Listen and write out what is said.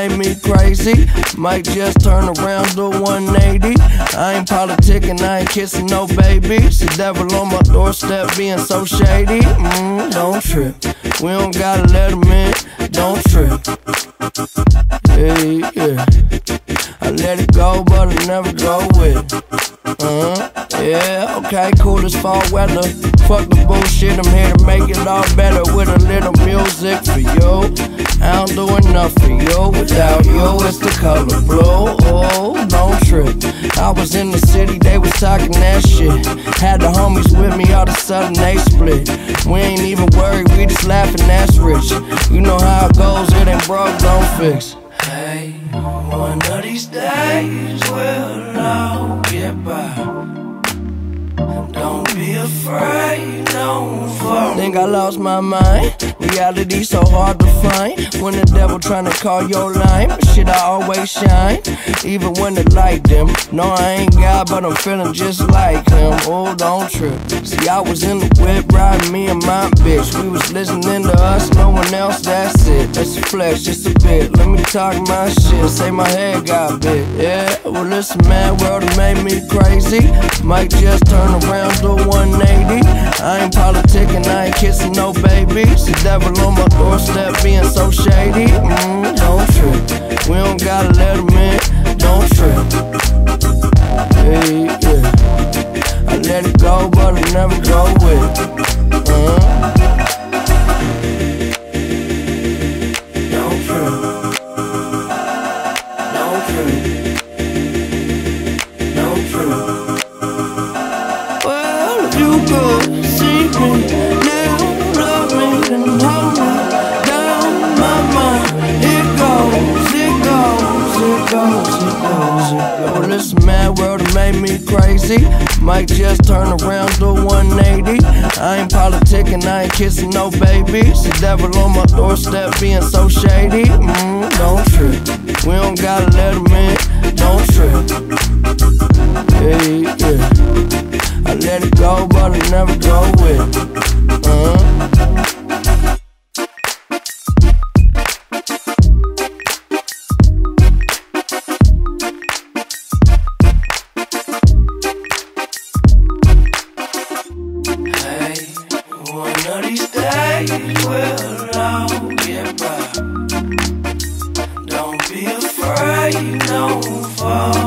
made me crazy. Might just turn around to 180. I ain't politicking, I ain't kissing no babies. The devil on my doorstep being so shady. Don't trip, we don't gotta let him in. Don't trip. Yeah. I let it go, but I never go with it. Yeah, okay, cool as fall weather. Fuck the bullshit, I'm here to make it all better with a little music for you. I don't do enough for you. Without you, it's the color blue. Oh, don't trip. I was in the city, they was talking that shit. Had the homies with me, all of a sudden they split. We ain't even worried, we just laughing, that's rich. You know how it goes, it ain't broke, don't fix. Hey, one of these days we'll all get by. Don't be afraid, don't fall. Think I lost my mind. Reality so hard to find. When the devil tryna call your line, shit, I always shine. Even when the light dim. No, I ain't God, but I'm feeling just like him. Oh, don't trip. See, I was in the whip, riding me and my bitch. We was listening to us, no one else, that's it. That's the flesh, just a bit. Let me talk my shit, say my head got big. Yeah, well listen man, world it made me crazy. Might just turn around to 180. I ain't politicking, I ain't kissing no babies. The devil on my doorstep being so shady. Don't trip, we don't gotta let him in. Don't trip. Yeah. I let it go, but I never go with it. Don't trip. Don't trip. Don't trip. Well, if you could see me now, love me, then hold me down. My mind, it goes, it goes, it goes, it goes, it goes. Well, listen, man, world it made me crazy. Might just turn around to 180. I ain't politicking, I ain't kissing no babies. The devil on my doorstep being so shady. Don't trip, we don't gotta let him in. Don't trip. Yeah. I let it go, but I never go with it. Hey, one of these days we'll all get by. Don't be afraid, don't fall.